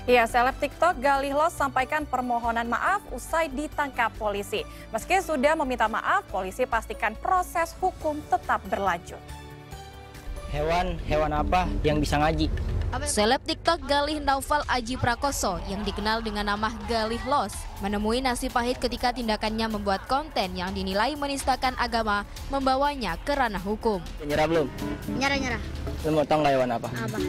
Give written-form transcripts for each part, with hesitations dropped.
Ya, seleb TikTok Galih Los sampaikan permohonan maaf usai ditangkap polisi. Meski sudah meminta maaf, polisi pastikan proses hukum tetap berlanjut. Hewan apa yang bisa ngaji? Seleb TikTok Galih Naufal Aji Prakoso yang dikenal dengan nama Galih Los menemui nasib pahit ketika tindakannya membuat konten yang dinilai menistakan agama membawanya ke ranah hukum. Nyerah belum? Nyerah. Lu mau tau nggak hewan apa? Apa?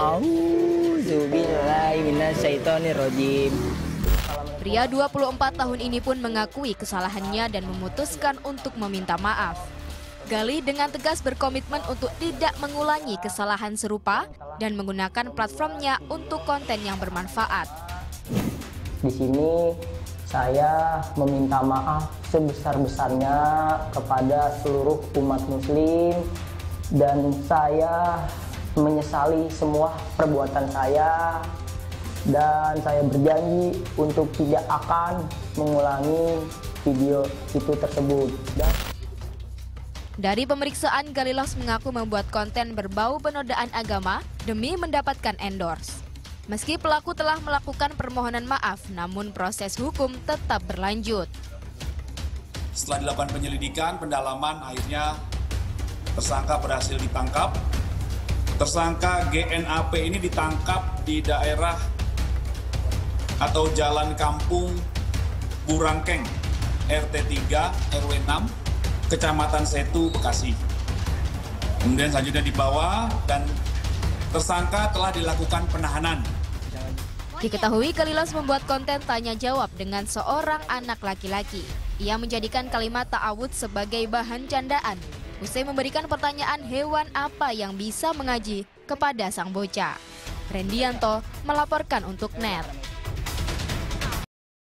Auzubillahiminasyaitonirrajim. Pria 24 tahun ini pun mengakui kesalahannya dan memutuskan untuk meminta maaf. Galih dengan tegas berkomitmen untuk tidak mengulangi kesalahan serupa dan menggunakan platformnya untuk konten yang bermanfaat. Di sini saya meminta maaf sebesar-besarnya kepada seluruh umat muslim dan saya menyesali semua perbuatan saya dan saya berjanji untuk tidak akan mengulangi video itu tersebut. Dari pemeriksaan, Galih Los mengaku membuat konten berbau penodaan agama demi mendapatkan endorse. Meski pelaku telah melakukan permohonan maaf, namun proses hukum tetap berlanjut. Setelah dilakukan penyelidikan, pendalaman, akhirnya tersangka berhasil ditangkap. Tersangka GNAP ini ditangkap di daerah atau Jalan Kampung Burangkeng, RT 3, RW 6, Kecamatan Setu, Bekasi. Kemudian selanjutnya dibawa dan tersangka telah dilakukan penahanan. Diketahui Galih Los membuat konten tanya jawab dengan seorang anak laki-laki. Ia menjadikan kalimat ta'awud sebagai bahan candaan. Usai memberikan pertanyaan hewan apa yang bisa mengaji kepada sang bocah. Rendianto melaporkan untuk NET.